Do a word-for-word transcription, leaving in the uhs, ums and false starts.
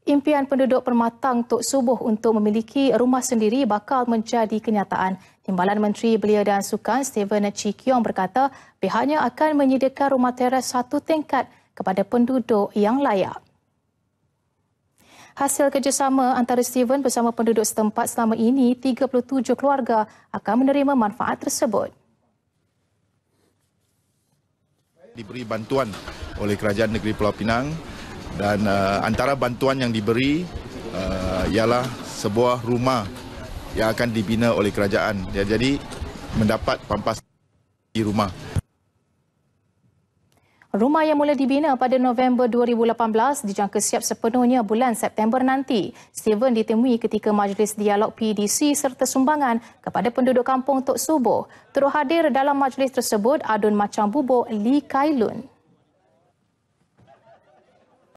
Impian penduduk Permatang Tok Subuh untuk memiliki rumah sendiri bakal menjadi kenyataan. Timbalan Menteri Belia dan Sukan Steven Chi Kiong berkata pihaknya akan menyediakan rumah teres satu tingkat kepada penduduk yang layak. Hasil kerjasama antara Steven bersama penduduk setempat selama ini, tiga puluh tujuh keluarga akan menerima manfaat tersebut. Diberi bantuan oleh Kerajaan Negeri Pulau Pinang. Dan uh, antara bantuan yang diberi uh, ialah sebuah rumah yang akan dibina oleh kerajaan. Ya, jadi mendapat pampas di rumah. Rumah yang mula dibina pada November dua ribu lapan belas dijangka siap sepenuhnya bulan September nanti. Steven ditemui ketika Majlis Dialog P D C serta sumbangan kepada penduduk kampung Tok Subuh. Turut hadir dalam majlis tersebut Adun Macang Bubuk Lee Kai Lun.